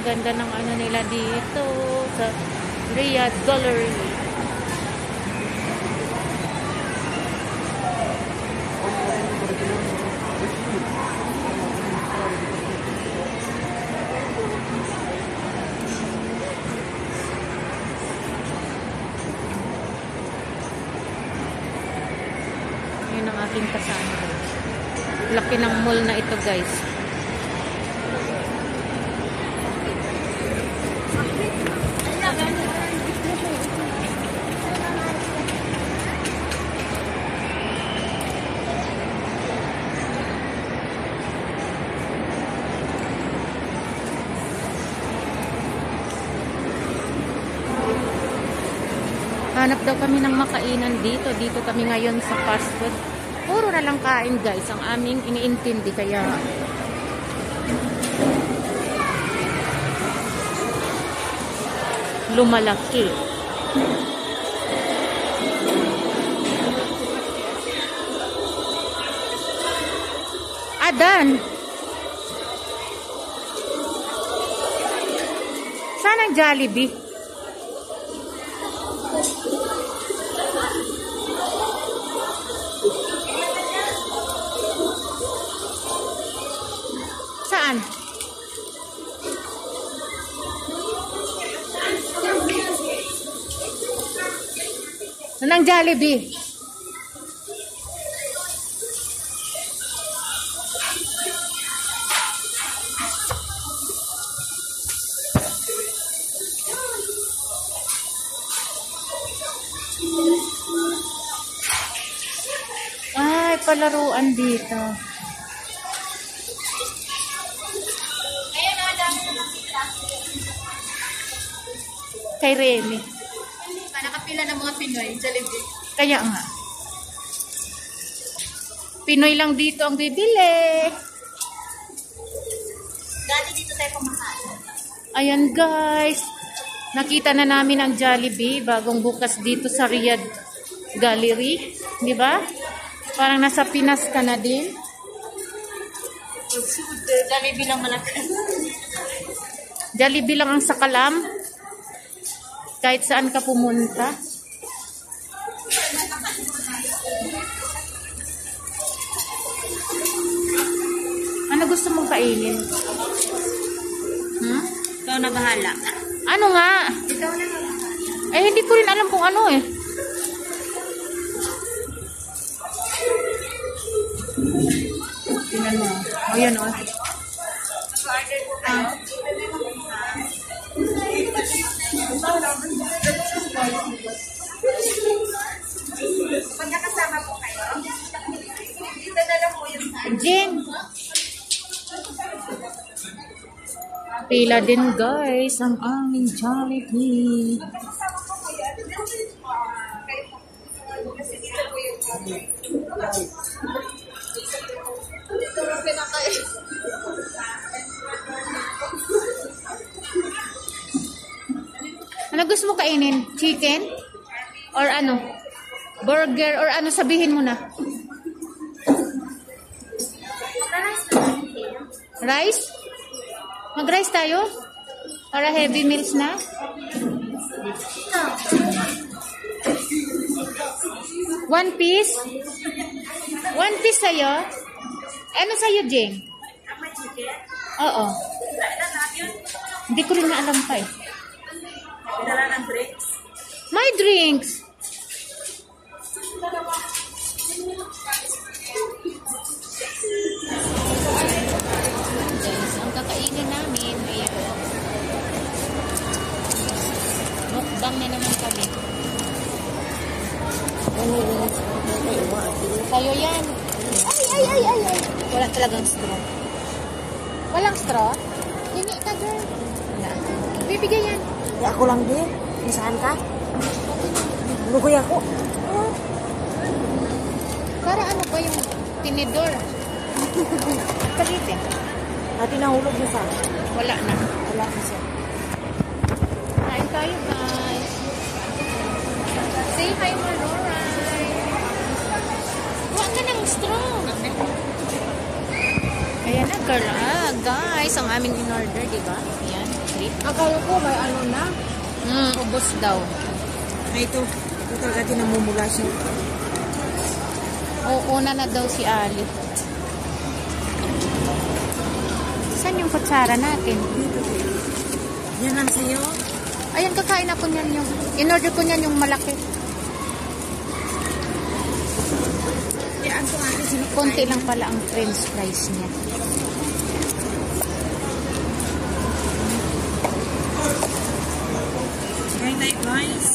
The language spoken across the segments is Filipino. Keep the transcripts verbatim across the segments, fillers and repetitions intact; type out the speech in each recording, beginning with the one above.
ganda ng ano nila dito sa Riyadh Gallery. Yun ang aking kasama. Laki ng mall na ito, guys. Hanap daw kami ng makainan dito. Dito kami ngayon sa fast food. Puro na lang kain, guys, ang aming iniintindi. Kaya lumalaki. Adan! Saan ang Jollibee? Saan? Saan ang Jollibee? Ay, palaruan dito. Kay Remy. Nakapila ng mga Pinoy, Jollibee. Kaya nga. Pinoy lang dito ang bibili. Dati dito tayo pumahal. Ayan, guys. Nakita na namin ang Jollibee bagong bukas dito sa Riyadh Gallery. Di ba? Parang nasa Pinas ka na din. Jollibee lang malakas. Jollibee lang ang sakalam. Kahit saan ka pumunta. Ano gusto mong kainin? Hmm? Ikaw na bahala. Ano nga? Ikaw na bahala. Eh, hindi ko rin alam kung ano eh. Tingnan mo. O, yan o. Order po kayo. Pagkakasama po kayo, dito na lang po yung saan. Jen! Pila din, guys, ang aming Jollibee. Kasi dito po yung dito po pinakain. Ano gusto mo kainin? Chicken? Or ano? Burger? Or ano? Sabihin mo na. Rice? Mag-rice tayo? Para heavy meals na? One piece? One piece sa'yo? Ano sa'yo, Jing? Oo. Hindi ko rin na alam pa eh. Dala ng drinks. My drinks. Guys, ang kakainin namin, ayan. Mukbang na naman kami. Sa'yo yan. Ay, ay, ay, ay, ay. Wala talagang straw. Walang straw? Hingi ka, girl. Wala. Bibigay yan. Ya, ako lang din. Saan ka? Lugoy ako. Oh. Para ano ba yung tinidor? Palitin. Natin nahulog na saan? Wala na. Wala na siya. Kain tayo, guys. Say hi, Maroray. Huwag ka ng straw. Ayan na, girl. Ah, guys, ang aming in-order, diba? Ayan. Ali. Akala ko may ano na. Hmm, ubos daw. Ay, ito. Ito talaga tinamumula siya. O, una na daw si Ali. Saan yung kutsara natin? Yan lang sa'yo. Ayan, kakain ako niyan yung... In-order ko niyan yung malaki. Yan ko natin sino. Konti lang pala ang french fries niya. Very nice, guys.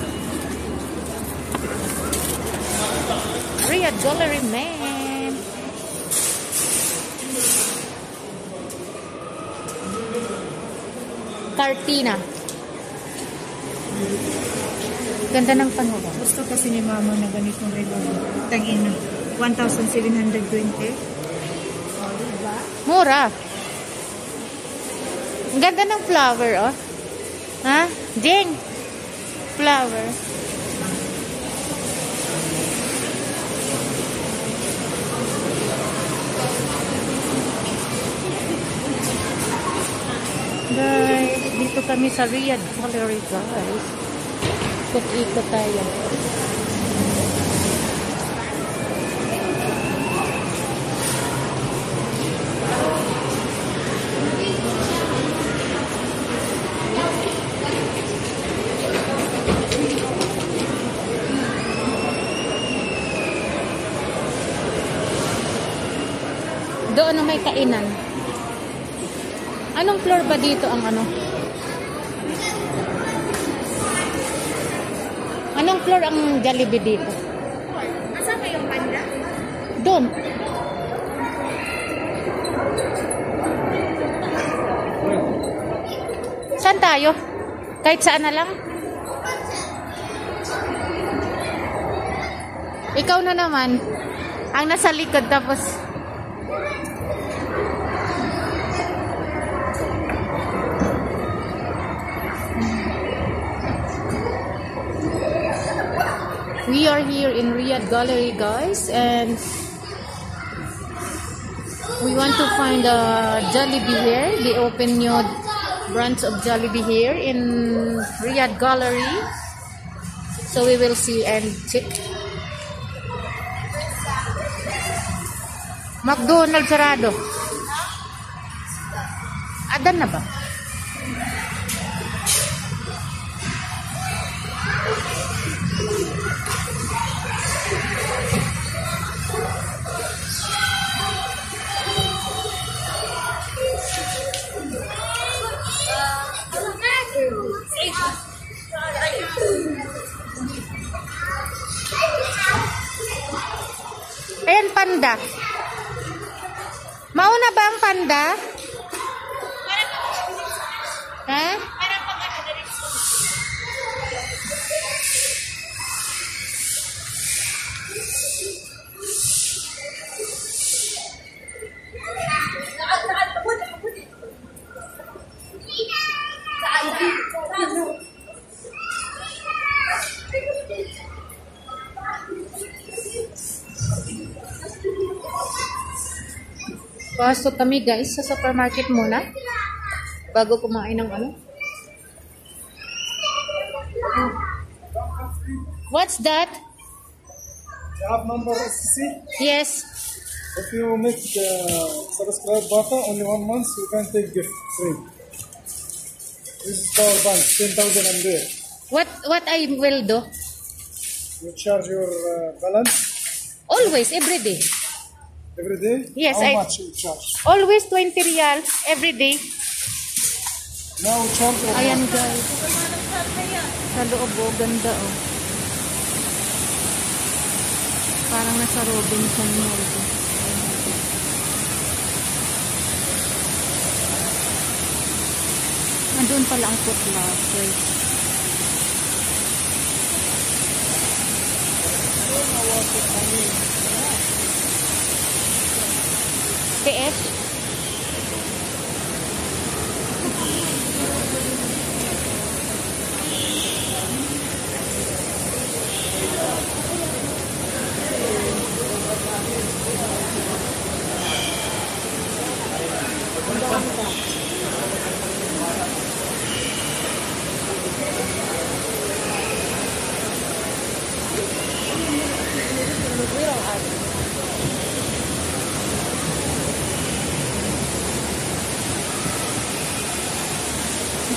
Riyadh Gallery Man. Cartina. Ganda ng panahon. Gusto kasi ni mama na ganitong regalo. Tangina. one thousand seven hundred twenty. O, oh, diba? Mura. Ang ganda ng flower, oh. Ha? Jing. Flower. Guys, dito kami sa Riyadh Gallery, guys. Ikot-ikot tayo. Doon na may kainan. Anong floor ba dito ang ano? Anong floor ang Jollibee dito? Nasaan ba yung panda? Doon. Saan tayo? Kahit saan na lang? Ikaw na naman. Ang nasa likod tapos... We are here in Riyadh Gallery, guys, and we want to find a Jollibee here. They open new branch of Jollibee here in Riyadh Gallery. So we will see and check. McDonald's sarado. Adan na ba? Ayan, panda. Mauna ba ang panda? Ha? Pasok kami, guys, sa supermarket muna bago kumain ng ano. What's that? You have number S C C? Yes. If you make the subscribe button only one month, you can take gift free. This is power bank, ten thousand ampere. What what I will do? You charge your uh, balance Always, every day. every day? Yes, How I- much you charge? Always twenty riyal every day. Now charge or Ayan, not? guys. Sa loob, oh, ganda, oh. Parang nasa Robinson Mall. Oh. Nandun pala ang footlocker. P S?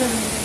Ito.